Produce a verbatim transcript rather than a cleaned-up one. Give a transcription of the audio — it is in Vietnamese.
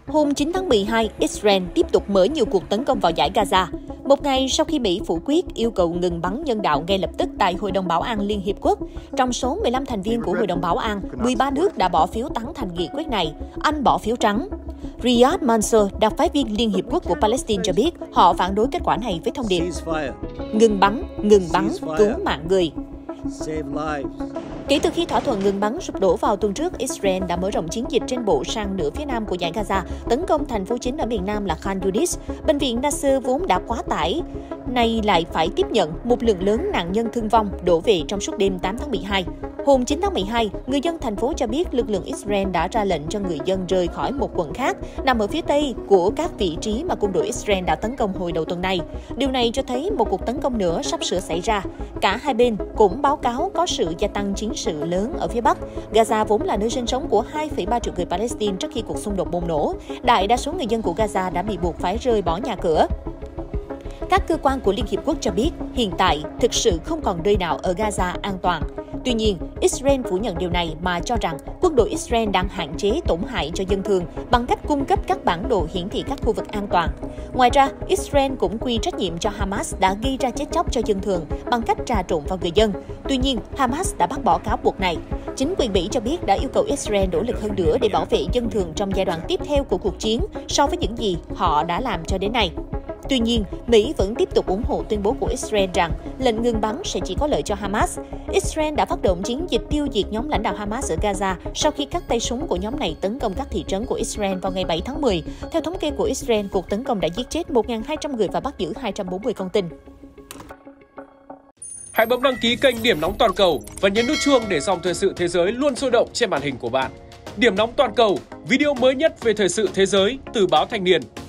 Hôm chín tháng mười hai, Israel tiếp tục mở nhiều cuộc tấn công vào dải Gaza. Một ngày sau khi Mỹ phủ quyết yêu cầu ngừng bắn nhân đạo ngay lập tức tại Hội đồng Bảo an Liên Hiệp Quốc, trong số mười lăm thành viên của Hội đồng Bảo an, mười ba nước đã bỏ phiếu tán thành nghị quyết này. Anh bỏ phiếu trắng. Riyad Mansour, đặc phái viên Liên Hiệp Quốc của Palestine cho biết họ phản đối kết quả này với thông điệp ngừng bắn, ngừng bắn, cứu mạng người. Kể từ khi thỏa thuận ngừng bắn sụp đổ vào tuần trước, Israel đã mở rộng chiến dịch trên bộ sang nửa phía nam của dải Gaza, tấn công thành phố chính ở miền nam là Khan Yunis. Bệnh viện Nasser vốn đã quá tải, nay lại phải tiếp nhận một lượng lớn nạn nhân thương vong đổ về trong suốt đêm tám tháng mười hai. Hôm chín tháng mười hai, người dân thành phố cho biết lực lượng Israel đã ra lệnh cho người dân rời khỏi một quận khác nằm ở phía tây của các vị trí mà quân đội Israel đã tấn công hồi đầu tuần này. Điều này cho thấy một cuộc tấn công nữa sắp sửa xảy ra. Cả hai bên cũng báo cáo có sự gia tăng chiến sự lớn ở phía Bắc. Gaza vốn là nơi sinh sống của hai phẩy ba triệu người Palestine trước khi cuộc xung đột bùng nổ. Đại đa số người dân của Gaza đã bị buộc phải rời bỏ nhà cửa. Các cơ quan của Liên Hiệp Quốc cho biết hiện tại thực sự không còn nơi nào ở Gaza an toàn. Tuy nhiên, Israel phủ nhận điều này mà cho rằng quân đội Israel đang hạn chế tổn hại cho dân thường bằng cách cung cấp các bản đồ hiển thị các khu vực an toàn. Ngoài ra, Israel cũng quy trách nhiệm cho Hamas đã gây ra chết chóc cho dân thường bằng cách trà trộn vào người dân. Tuy nhiên, Hamas đã bác bỏ cáo buộc này. Chính quyền Mỹ cho biết đã yêu cầu Israel nỗ lực hơn nữa để bảo vệ dân thường trong giai đoạn tiếp theo của cuộc chiến so với những gì họ đã làm cho đến nay. Tuy nhiên, Mỹ vẫn tiếp tục ủng hộ tuyên bố của Israel rằng lệnh ngừng bắn sẽ chỉ có lợi cho Hamas. Israel đã phát động chiến dịch tiêu diệt nhóm lãnh đạo Hamas ở Gaza sau khi các tay súng của nhóm này tấn công các thị trấn của Israel vào ngày bảy tháng mười. Theo thống kê của Israel, cuộc tấn công đã giết chết một nghìn hai trăm người và bắt giữ hai trăm bốn mươi con tin. Hãy bấm đăng ký kênh Điểm Nóng Toàn Cầu và nhấn nút chuông để dòng thời sự thế giới luôn sôi động trên màn hình của bạn. Điểm Nóng Toàn Cầu, video mới nhất về thời sự thế giới từ báo Thanh niên.